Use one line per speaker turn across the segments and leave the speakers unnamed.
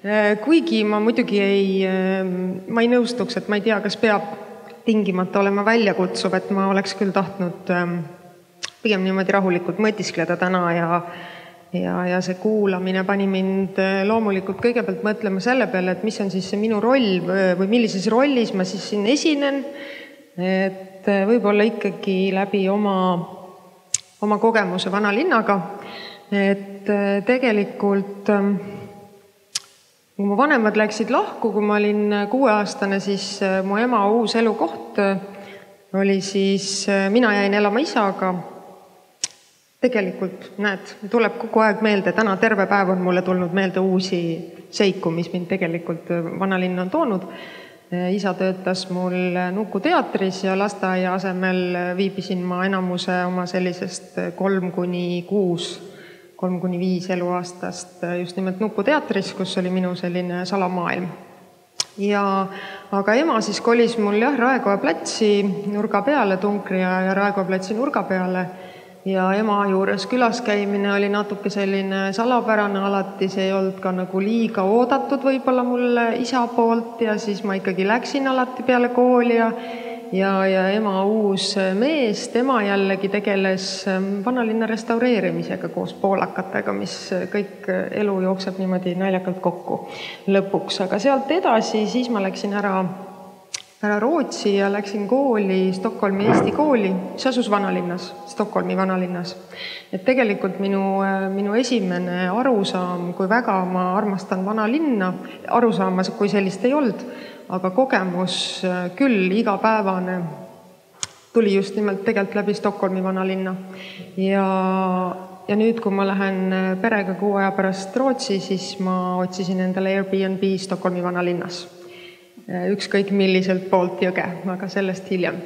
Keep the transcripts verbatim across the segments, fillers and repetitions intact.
Kuigi ma muidugi ei, ma ei nõustuks, et ma ei tea, kas peab tingimata olema väljakutsuv, et ma oleks küll tahtnud pigem niimoodi rahulikult mõtiskleda täna ja, ja, ja see kuulamine pani mind loomulikult kõigepealt mõtlema selle peale, et mis on siis see minu roll või millises rollis ma siis siin esinen, et võib-olla ikkagi läbi oma, oma kogemuse vanalinnaga, et tegelikult kui mu vanemad läksid lahku, kui ma olin kuueaastane, siis mu ema uus elukoht oli siis, mina jäin elama isaga. Tegelikult, näed, tuleb kogu aeg meelde, täna terve päev on mulle tulnud meelde uusi seiku, mis mind tegelikult vanalinn on toonud. Isa töötas mul Nuku teatris ja lasteaia asemel viibisin ma enamuse oma sellisest kolm kuni kuus kolm kuni viis eluaastast just nimelt Nuku teatris, kus oli minu selline salamaailm. Ja, aga ema siis kolis mul jah, Raekoja platsi nurga peale, Tunkri ja, ja Raekoja platsi nurga peale. Ja ema juures külas käimine oli natuke selline salapärane alati, see ei olnud ka nagu liiga oodatud võib-olla mulle isa poolt ja siis ma ikkagi läksin alati peale kooli ja Ja, ja ema uus mees, tema jällegi tegeles vanalinna restaureerimisega koos poolakatega, mis kõik elu jookseb niimoodi naljakalt kokku lõpuks. Aga sealt edasi, siis ma läksin ära, ära Rootsi ja läksin kooli, Stockholmi Eesti kooli, mis asus vanalinnas, Stockholmi vanalinnas. Et tegelikult minu, minu esimene arusaam, kui väga ma armastan vanalinna, arusaamas, kui sellist ei olnud, aga kogemus küll igapäevane tuli just nimelt tegelikult läbi Stockholmi vanalinna. Ja, ja nüüd, kui ma lähen perega kuu aja pärast Rootsi, siis ma otsisin endale Airbnb Stockholmi vanalinnas. Ükskõik milliselt poolt jõge, aga sellest hiljem.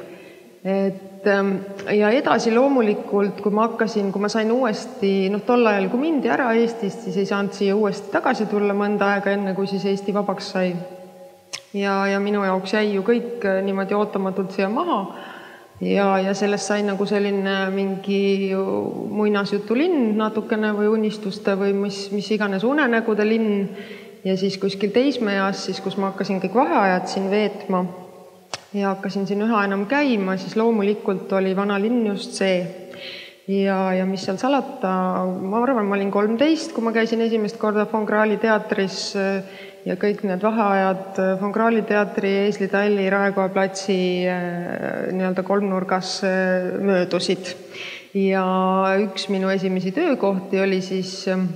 Et, ja edasi loomulikult, kui ma hakkasin, kui ma sain uuesti, noh tol ajal, kui mindi ära Eestist, siis ei saanud siia uuesti tagasi tulla mõnda aega enne, kui siis Eesti vabaks sai. Ja, ja minu jaoks jäi ju kõik niimoodi ootamatult siia maha ja, ja sellest sai nagu selline mingi muinasjutu linn natukene või unistuste või mis, mis iganes unenägude linn ja siis kuskil teismeeas, siis kus ma hakkasin kõik vaheajad siin veetma ja hakkasin siin üha enam käima, siis loomulikult oli vanalinn just see. Ja, ja mis seal salata, ma arvan, ma olin kolmteist, kui ma käisin esimest korda Von Krahli teatris ja kõik need vaheajad Von Krahli teatri, Eesli Talli, Raekoja platsi nii-öelda kolmnurgas möödusid. Ja üks minu esimesi töökohti oli siis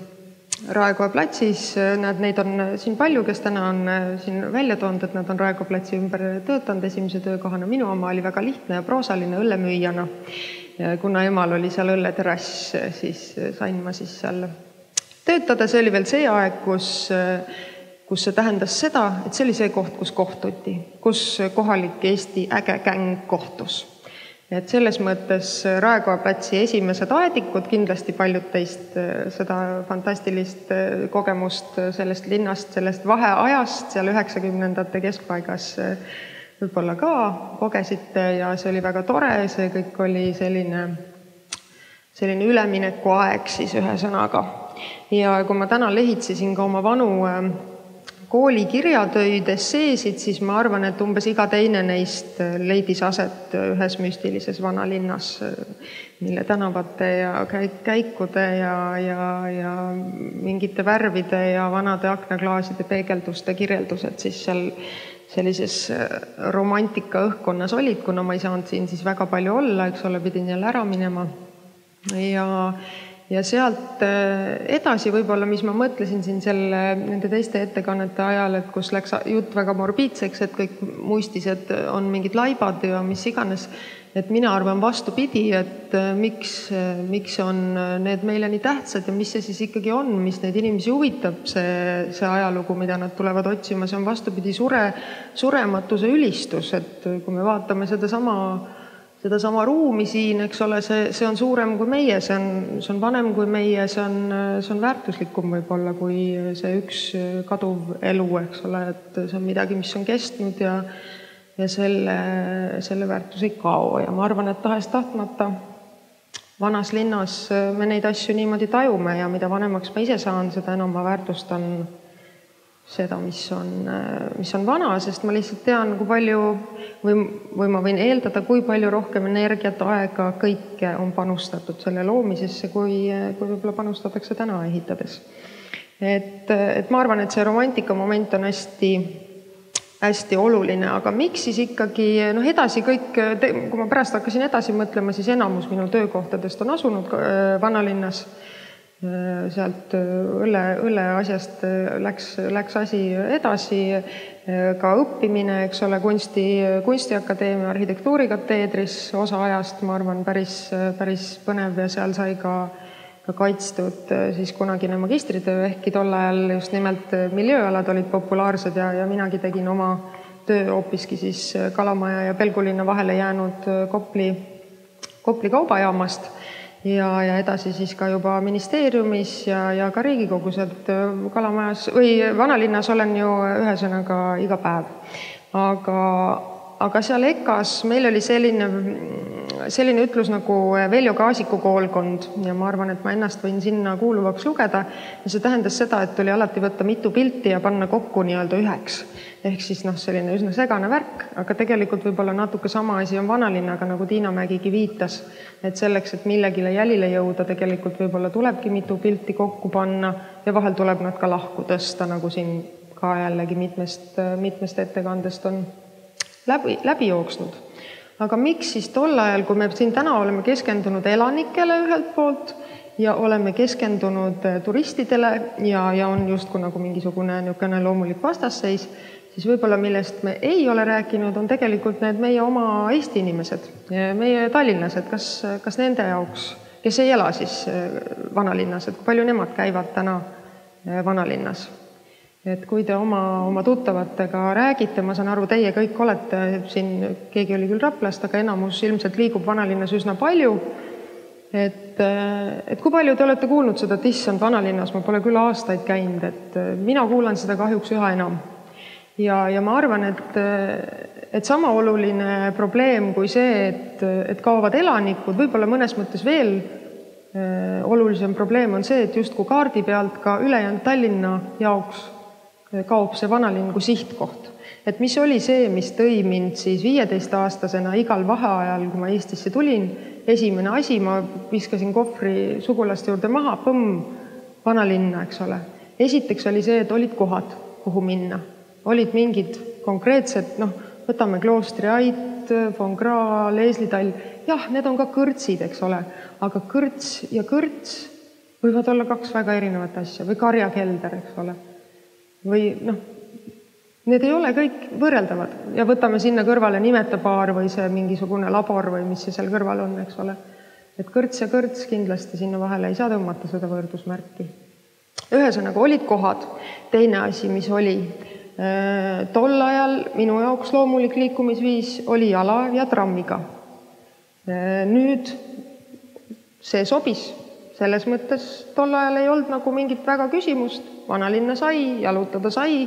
Raekoja platsis, näed, neid on siin palju, kes täna on siin välja toonud, et nad on Raekoja platsi ümber töötanud esimese töökohana. Minu oma oli väga lihtne ja proosaline õllemüüjana. Kuna emal oli seal õlleterass, siis sain ma siis seal töötada. See oli veel see aeg, kus kus see tähendas seda, et see oli see koht, kus kohtuti, kus kohalik Eesti äge gäng kohtus. Et selles mõttes Raekoja platsi esimesed aedikud, kindlasti paljud teist seda fantastilist kogemust sellest linnast, sellest vaheajast, seal üheksakümnendate keskpaigas võib-olla ka kogesite ja see oli väga tore, see kõik oli selline, selline ülemineku aeg siis ühe sõnaga. Ja kui ma täna lehitsisin ka oma vanu kooli kirjatöid, esseesid, siis ma arvan, et umbes iga teine neist leidis aset ühes müstilises vanalinnas, mille tänavate ja käikude ja, ja, ja mingite värvide ja vanade aknaklaaside peegelduste kirjeldused siis seal sellises romantika õhkkonnas olid, kuna ma ei saanud siin siis väga palju olla, eks ole, pidin jälle ära minema. Ja Ja sealt edasi võib-olla, mis ma mõtlesin siin selle, nende teiste ettekannete ajal, et kus läks jutt väga morbiidseks, et kõik muistised on mingid laibad ja mis iganes, et mina arvan vastupidi, et miks, miks on need meile nii tähtsad ja mis see siis ikkagi on, mis neid inimesi huvitab, see, see ajalugu, mida nad tulevad otsima, see on vastupidi sure, surematuse ülistus, et kui me vaatame seda sama seda sama ruumi siin, eks ole, see, see on suurem kui meie, see on, see on vanem kui meie, see on, see on väärtuslikum võib-olla kui see üks kaduv elu, eks ole, et see on midagi, mis on kestnud ja, ja selle, selle väärtus ei kao. Ja ma arvan, et tahes tahtmata vanas linnas me neid asju niimoodi tajume ja mida vanemaks ma ise saan, seda enam ma väärtustan seda, mis on, mis on vana, sest ma lihtsalt tean, kui palju või, või ma võin eeldada, kui palju rohkem energiat, aega, kõike on panustatud selle loomisesse, kui, kui võib-olla panustatakse täna ehitades. Et, et ma arvan, et see romantika moment on hästi, hästi oluline, aga miks siis ikkagi, noh edasi kõik, kui ma pärast hakkasin edasi mõtlema, siis enamus minu töökohtadest on asunud vanalinnas. Sealt õlle, õlle asjast läks, läks asi edasi, ka õppimine, eks ole, kunsti, kunstiakadeemia arhitektuurikateedris osa ajast, ma arvan, päris, päris põnev ja seal sai ka, ka kaitstud siis kunagine magistritöö, ehkki tol ajal just nimelt miljööalad olid populaarsed ja, ja minagi tegin oma töö hoopiski siis Kalamaja ja Pelgulinna vahele jäänud Kopli, Kopli kaubajaamast. Ja, ja edasi siis ka juba ministeeriumis ja, ja ka Riigikogus, et Kalamajas või vanalinnas olen ju ühesõnaga iga päev. Aga, aga seal EKAs meil oli selline, selline ütlus nagu Veljo Kaasiku koolkond ja ma arvan, et ma ennast võin sinna kuuluvaks lugeda ja see tähendas seda, et tuli alati võtta mitu pilti ja panna kokku nii-öelda üheks. Ehk siis noh, selline üsna segane värk, aga tegelikult võib-olla natuke sama asi on vanalinnaga, nagu Tiina Mägigi viitas, et selleks, et millegile jälile jõuda, tegelikult võib-olla tulebki mitu pilti kokku panna ja vahel tuleb nad ka lahku tõsta, nagu siin ka jällegi mitmest, mitmest ettekandest on läbi, läbi jooksnud. Aga miks siis tol ajal, kui me siin täna oleme keskendunud elanikele ühelt poolt ja oleme keskendunud turistidele ja, ja on justkui nagu mingisugune niisugune loomulik vastasseis, siis võib-olla millest me ei ole rääkinud, on tegelikult need meie oma Eesti inimesed, meie tallinlased, kas, kas nende jaoks, kes ei ela siis vanalinnas, et kui palju nemad käivad täna vanalinnas. Et kui te oma, oma tuttavatega räägite, ma saan aru, teie kõik olete siin, keegi oli küll Raplast, aga enamus ilmselt liigub vanalinnas üsna palju. Et, et kui palju te olete kuulnud seda, et issand vanalinnas, ma pole küll aastaid käinud, et mina kuulan seda kahjuks üha enam. Ja, ja ma arvan, et, et sama oluline probleem kui see, et, et kaovad elanikud, võib-olla mõnes mõttes veel äh, olulisem probleem on see, et justkui kaardi pealt ka ülejäänud Tallinna jaoks kaob see vanalinn kui sihtkoht. Et mis oli see, mis tõi mind siis viieteistaastasena igal vaheajal, kui ma Eestisse tulin, esimene asi, ma viskasin kohvri sugulaste juurde maha, põmm, vanalinna, eks ole. Esiteks oli see, et olid kohad, kuhu minna. Olid mingid konkreetsed, noh, võtame Kloostri Ait, Von Gra, Leeslitall, jah, need on ka kõrtsid, eks ole, aga kõrts ja kõrts võivad olla kaks väga erinevat asja või karjakelder, eks ole. Või noh, need ei ole kõik võrreldavad ja võtame sinna kõrvale nimetabaar või see mingisugune labor või mis see seal kõrval on, eks ole. Et kõrts ja kõrts kindlasti sinna vahele ei saa tõmmata seda võrdusmärki. Ühesõnaga olid kohad, teine asi, mis oli tol ajal minu jaoks loomulik liikumisviis oli jala ja trammiga. Nüüd see sobis, selles mõttes tol ajal ei olnud nagu mingit väga küsimust, vanalinna sai, jalutada sai.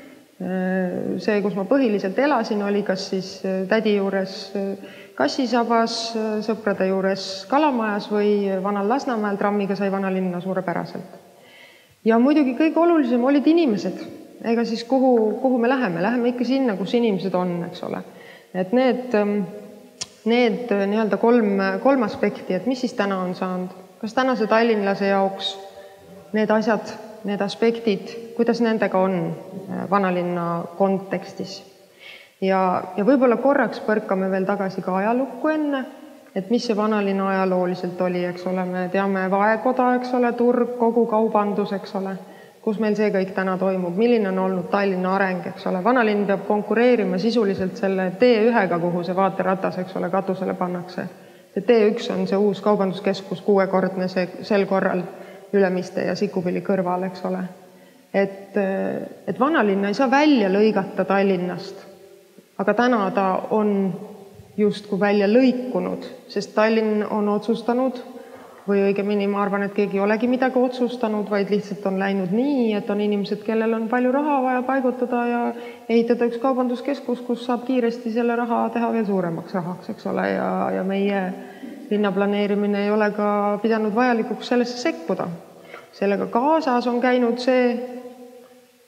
See, kus ma põhiliselt elasin, oli kas siis tädi juures Kassisabas, sõprade juures Kalamajas või Vanal Lasnamäel, trammiga sai vanalinna suurepäraselt. Ja muidugi kõige olulisem olid inimesed. Ega siis kuhu, kuhu me läheme? Läheme ikka sinna, kus inimesed on, eks ole. Et need, need nii-öelda kolm, kolm aspekti, et mis siis täna on saanud? Kas tänase tallinlase jaoks need asjad, need aspektid, kuidas nendega on vanalinna kontekstis? Ja, ja võib-olla korraks põrkame veel tagasi ka ajalukku enne, et mis see vanalinna ajalooliselt oli, eks ole. Me teame vaekoda, eks ole, turg, kogu kaubandus, eks ole. Kus meil see kõik täna toimub, milline on olnud Tallinna areng, eks ole. Vanalinn peab konkureerima sisuliselt selle T ühega, kuhu see vaateratas, eks ole, katusele pannakse. See T üks on see uus kaubanduskeskus, kuuekordne see, sel korral Ülemiste ja Sikupilli kõrval, eks ole. Et, et vanalinna ei saa välja lõigata Tallinnast, aga täna ta on justkui välja lõikunud, sest Tallinn on otsustanud või õigemini ma arvan, et keegi ei olegi midagi otsustanud, vaid lihtsalt on läinud nii, et on inimesed, kellel on palju raha vaja paigutada ja ehitada üks kaubanduskeskus, kus saab kiiresti selle raha teha veel suuremaks rahaks, eks ole, ja, ja meie linnaplaneerimine ei ole ka pidanud vajalikuks sellesse sekkuda. Sellega kaasas on käinud see,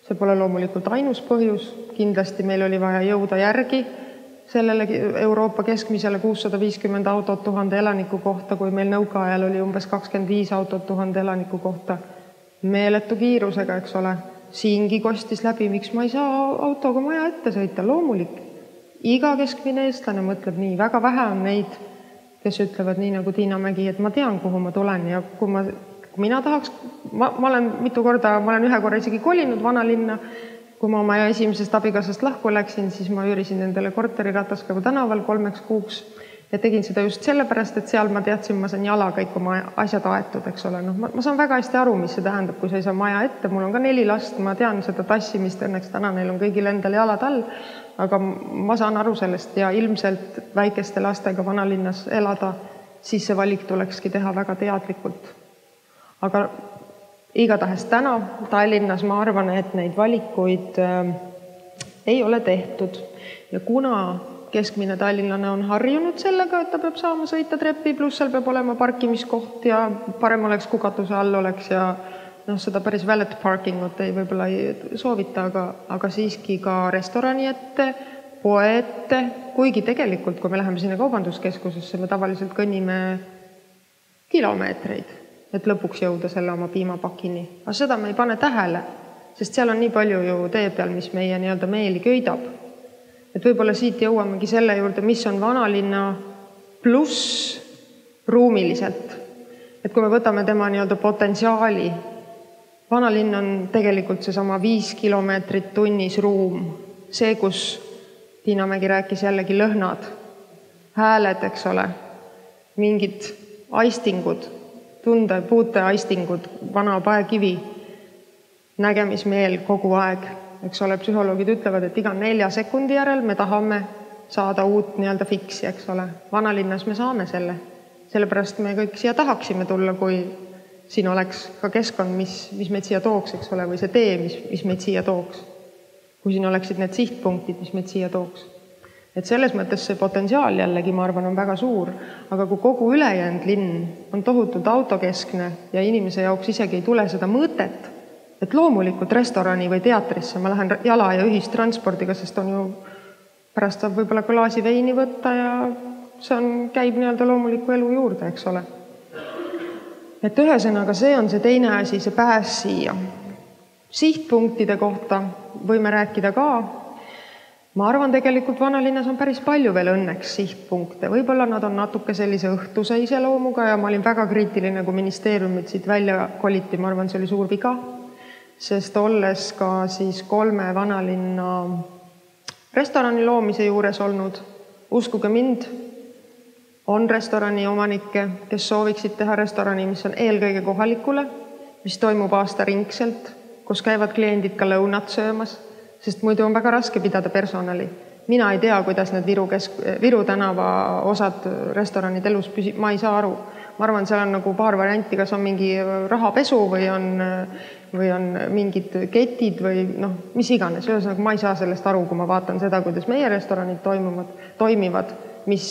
see pole loomulikult ainus põhjus, kindlasti meil oli vaja jõuda järgi sellele Euroopa keskmisele kuussada viiskümmend autot tuhande elaniku kohta, kui meil nõukaajal oli umbes kakskümmend viis autot tuhande elaniku kohta. Meeletu kiirusega, eks ole. Siingi kostis läbi, miks ma ei saa autoga maja ette sõita, loomulik. Iga keskmine eestlane mõtleb nii, väga vähe on neid, kes ütlevad nii nagu Tiina Mägi, et ma tean, kuhu ma tulen ja kui, ma, kui mina tahaks, ma, ma olen mitu korda, ma olen ühe korra isegi kolinud vanalinna, kui ma oma esimesest abikaasast lahku läksin, siis ma üürisin endale korteri Rataskavu tänaval kolmeks kuuks ja tegin seda just sellepärast, et seal ma teadsin, ma saan jala kõik oma asjad aetud, eks ole. No, ma, ma saan väga hästi aru, mis see tähendab, kui sa ei saa maja ette. Mul on ka neli last, ma tean seda tassimist, õnneks täna neil on kõigil endal jalad all, aga ma saan aru sellest ja ilmselt väikeste lastega vanalinnas elada, siis see valik tulekski teha väga teadlikult. Aga igatahes täna Tallinnas ma arvan, et neid valikuid äh, ei ole tehtud ja kuna keskmine tallinlane on harjunud sellega, et ta peab saama sõita trepi, pluss seal peab olema parkimiskoht ja parem oleks kugatuse all oleks ja noh, seda päris valet parkingut ei võib-olla ei soovita, aga, aga siiski ka restorani ette, poe ette, kuigi tegelikult, kui me läheme sinna kaubanduskeskusesse, me tavaliselt kõnnime kilomeetreid, et lõpuks jõuda selle oma piimapakini. Aga seda me ei pane tähele, sest seal on nii palju ju tee peal, mis meie nii-öelda meeli köidab. Et võib-olla siit jõuamegi selle juurde, mis on vanalinna pluss ruumiliselt. Et kui me võtame tema nii-öelda potentsiaali, vanalinn on tegelikult seesama viis kilomeetrit tunnis ruum. See, kus Tiina Mägi rääkis jällegi lõhnad, hääled, eks ole, mingid aistingud, tunde, puute aistingud, vana paekivi, nägemismeel kogu aeg. Eks ole, psühholoogid ütlevad, et iga nelja sekundi järel me tahame saada uut nii-öelda fiksi, eks ole. Vanalinnas me saame selle. Sellepärast me kõik siia tahaksime tulla, kui siin oleks ka keskkond, mis, mis meid siia tooks, eks ole, või see tee, mis, mis meid siia tooks. Kui siin oleksid need sihtpunktid, mis meid siia tooks. Et selles mõttes see potentsiaal jällegi, ma arvan, on väga suur. Aga kui kogu ülejäänud linn on tohutult autokeskne ja inimese jaoks isegi ei tule seda mõõtet, et loomulikult restorani või teatrisse ma lähen jala ja ühistranspordiga, sest on ju pärast saab võib-olla klaasi veini võtta ja see on, käib nii-öelda loomuliku elu juurde, eks ole. Et ühesõnaga see on see teine asi, see pääs siia. Sihtpunktide kohta võime rääkida ka. Ma arvan, tegelikult vanalinnas on päris palju veel õnneks sihtpunkte. Võib-olla nad on natuke sellise õhtuse iseloomuga ja ma olin väga kriitiline, kui ministeeriumid siit välja koliti. Ma arvan, see oli suur viga. Sest olles ka siis kolme vanalinna restorani loomise juures olnud, uskuge mind, on restorani omanikke, kes sooviksid teha restorani, mis on eelkõige kohalikule, mis toimub aastaringselt, kus käivad kliendid ka lõunat söömas, sest muidu on väga raske pidada personali. Mina ei tea, kuidas need Viru, kesk... Viru tänava osad restoranid elus püsib, ma ei saa aru. Ma arvan, seal on nagu paar varianti, kas on mingi rahapesu või on, või on mingid ketid või noh, mis iganes. Ühesõnaga, ma ei saa sellest aru, kui ma vaatan seda, kuidas meie restoranid toimuvad, toimivad, mis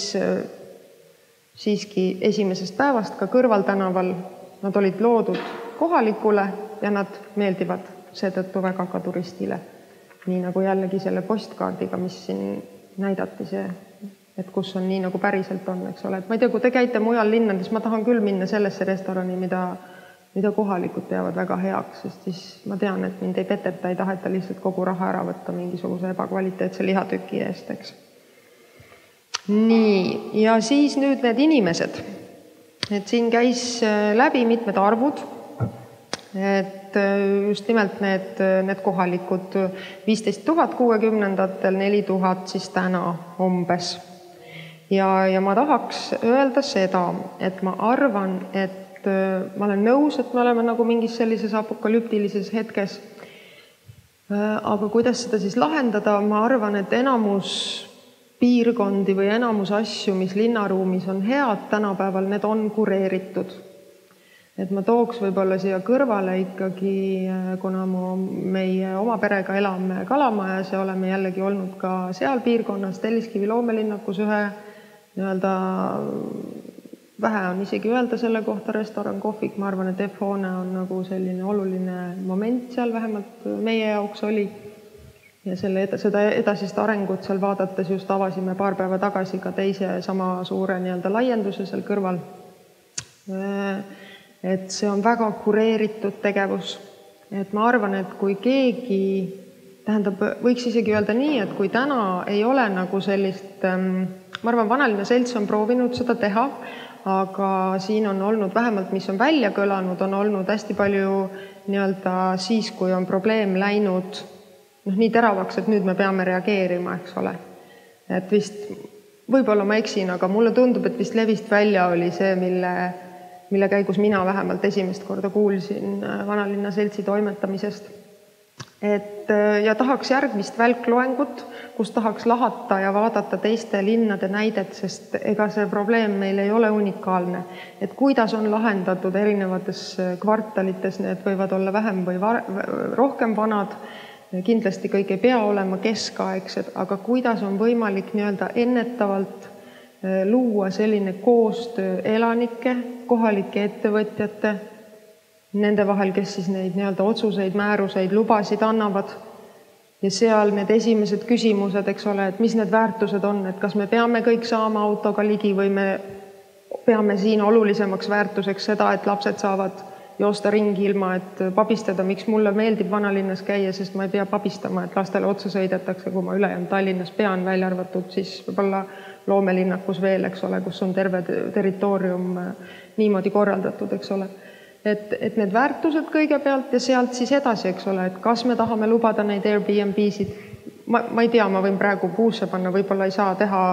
siiski esimesest päevast ka kõrvaltänaval nad olid loodud kohalikule ja nad meeldivad seetõttu väga ka turistile. Nii nagu jällegi selle postkaardiga, mis siin näidati see, et kus on nii nagu päriselt on, eks ole. Et ma ei tea, kui te käite mujal linnades, ma tahan küll minna sellesse restorani, mida, mida kohalikud teavad väga heaks, sest siis ma tean, et mind ei peteta, ei taheta lihtsalt kogu raha ära võtta mingisuguse ebakvaliteetse lihatüki eest, eks. Nii, ja siis nüüd need inimesed. Et siin käis läbi mitmed arvud, et just nimelt need, need kohalikud viisteist tuhat kuuekümnendatel, neli tuhat siis täna umbes. Ja, ja ma tahaks öelda seda, et ma arvan, et ma olen nõus, et me oleme nagu mingis sellises apokalüptilises hetkes. Aga kuidas seda siis lahendada? Ma arvan, et enamus piirkondi või enamus asju, mis linnaruumis on head tänapäeval, need on kureeritud. Et ma tooks võib-olla siia kõrvale ikkagi, kuna ma meie oma perega elame Kalamajas ja oleme jällegi olnud ka seal piirkonnas Telliskivi loomelinnakus ühe nii-öelda vähe on isegi öelda selle kohta, restoran, kohvik, ma arvan, et F-hoone on nagu selline oluline moment seal, vähemalt meie jaoks oli. Ja selle, seda edasist arengut seal vaadates just avasime paar päeva tagasi ka teise sama suure nii-öelda laienduse seal kõrval. Et see on väga kureeritud tegevus. Et ma arvan, et kui keegi, tähendab, võiks isegi öelda nii, et kui täna ei ole nagu sellist, ma arvan, Vanalinna selts on proovinud seda teha, aga siin on olnud vähemalt, mis on välja kõlanud, on olnud hästi palju nii-öelda siis, kui on probleem läinud noh, nii teravaks, et nüüd me peame reageerima, eks ole. Et vist, võib-olla ma eksin, aga mulle tundub, et vist levist välja oli see, mille, mille käigus mina vähemalt esimest korda kuulsin Vanalinna seltsi toimetamisest. Et, ja tahaks järgmist välkloengut, kus tahaks lahata ja vaadata teiste linnade näidet, sest ega see probleem meil ei ole unikaalne. Et kuidas on lahendatud erinevates kvartalites, need võivad olla vähem või var, rohkem vanad, kindlasti kõik ei pea olema keskaegsed, aga kuidas on võimalik nii-öelda ennetavalt luua selline koostöö elanike, kohalike ettevõtjate, nende vahel, kes siis neid nii-öelda otsuseid, määruseid, lubasid annavad. Ja seal need esimesed küsimused, eks ole, et mis need väärtused on, et kas me peame kõik saama autoga ligi või me peame siin olulisemaks väärtuseks seda, et lapsed saavad joosta ringi ilma, et pabistada, miks mulle meeldib Vanalinnas käia, sest ma ei pea pabistama, et lastele otsa sõidetakse, kui ma ülejäänud Tallinnas pean välja arvatud, siis võib-olla loomelinnakus veel, eks ole, kus on terve territoorium niimoodi korraldatud, eks ole. Et, et need väärtused kõigepealt ja sealt siis edasi, eks ole, et kas me tahame lubada neid Airbnb-sid, ma, ma ei tea, ma võin praegu puusse panna, võib-olla ei saa teha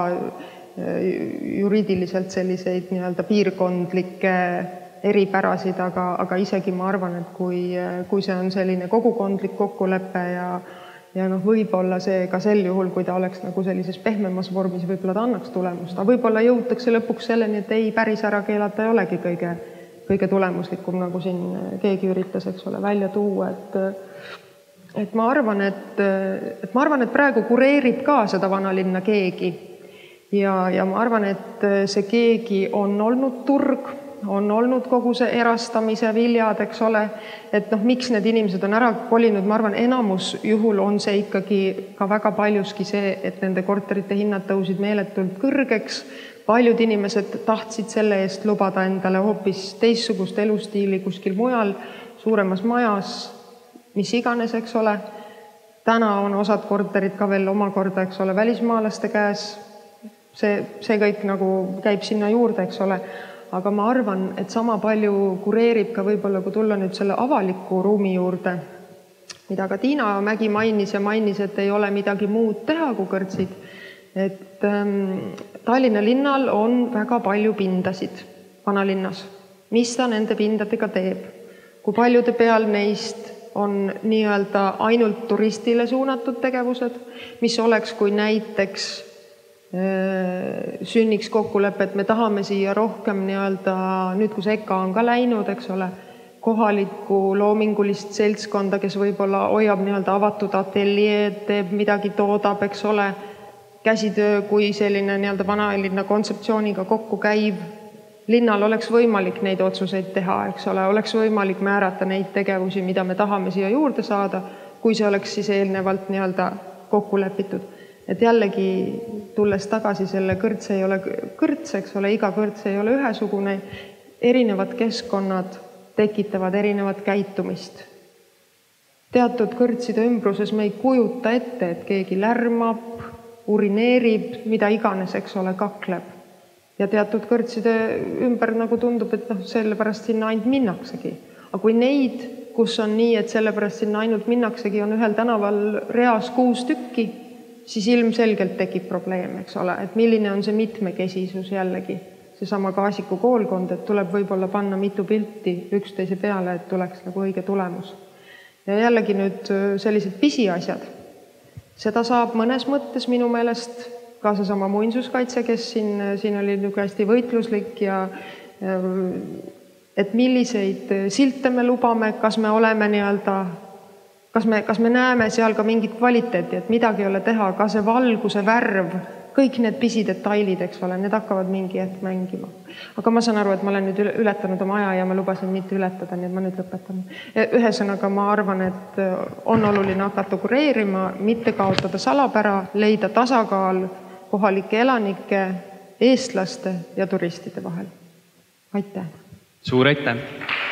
juriidiliselt selliseid nii-öelda piirkondlikke eripärasid, aga, aga isegi ma arvan, et kui, kui see on selline kogukondlik kokkulepe ja, ja noh, võib-olla see ka sel juhul, kui ta oleks nagu sellises pehmemas vormis, võib-olla ta annaks tulemust, aga võib-olla jõutakse lõpuks selleni, et ei, päris ära keelata ei olegi kõige, kõige tulemuslikum, nagu siin keegi üritas, eks ole, välja tuua, et, et ma arvan, et, et ma arvan, et praegu kureerib ka seda Vanalinna keegi ja, ja ma arvan, et see keegi on olnud turg, on olnud kogu see erastamise viljad, eks ole, et noh, miks need inimesed on ära kolinud, ma arvan, enamus juhul on see ikkagi ka väga paljuski see, et nende korterite hinnad tõusid meeletult kõrgeks, paljud inimesed tahtsid selle eest lubada endale hoopis teissugust elustiili kuskil mujal, suuremas majas, mis iganes, eks ole. Täna on osad korterid ka veel omakorda, eks ole, välismaalaste käes, see, see kõik nagu käib sinna juurde, eks ole. Aga ma arvan, et sama palju kureerib ka võib-olla, kui tulla nüüd selle avaliku ruumi juurde, mida ka Tiina Mägi mainis ja mainis, et ei ole midagi muud teha kui kõrtsid. Et ähm, Tallinna linnal on väga palju pindasid Vanalinnas. Mis ta nende pindadega teeb? Kui paljude peal neist on nii-öelda ainult turistile suunatud tegevused, mis oleks, kui näiteks sünniks kokkulepe, et me tahame siia rohkem nii-öelda, nüüd kus E K A on ka läinud, eks ole, kohalikku loomingulist seltskonda, kes võib-olla hoiab nii-öelda avatud ateljeed, teeb midagi, toodab, eks ole, käsitöö kui selline nii-öelda Vanalinna kontseptsiooniga kokku käiv. Linnal oleks võimalik neid otsuseid teha, eks ole, oleks võimalik määrata neid tegevusi, mida me tahame siia juurde saada, kui see oleks siis eelnevalt nii-öelda kokku lepitud. Et jällegi tulles tagasi selle kõrts ei ole kõrts, eks ole, iga kõrts ei ole ühesugune, erinevad keskkonnad tekitavad erinevat käitumist. Teatud kõrtside ümbruses me ei kujuta ette, et keegi lärmab, urineerib, mida iganes, eks ole, kakleb. Ja teatud kõrtside ümber nagu tundub, et noh, sellepärast sinna ainult minnaksegi. Aga kui neid, kus on nii, et sellepärast sinna ainult minnaksegi, on ühel tänaval reas kuus tükki, siis ilmselgelt tekib probleem, eks ole, et milline on see mitmekesisus jällegi, seesama Kaasiku koolkond, et tuleb võib-olla panna mitu pilti üksteise peale, et tuleks nagu õige tulemus. Ja jällegi nüüd sellised pisiasjad. Seda saab mõnes mõttes minu meelest ka seesama muinsuskaitse, kes siin, siin oli hästi võitluslik ja et milliseid silte me lubame, kas me oleme nii-öelda Kas me, kas me näeme seal ka mingit kvaliteeti, et midagi ei ole teha, ka see valguse värv kõik need pisidetailid, eks ole, need hakkavad mingi hetk mängima. Aga ma saan aru, et ma olen nüüd ületanud oma aja ja ma lubasin mitte ületada, nii et ma nüüd lõpetan. Ühesõnaga ma arvan, et on oluline hakata kureerima, mitte kaotada salapära, leida tasakaal kohalike elanike, eestlaste ja turistide vahel. Aitäh!
Suur aitäh!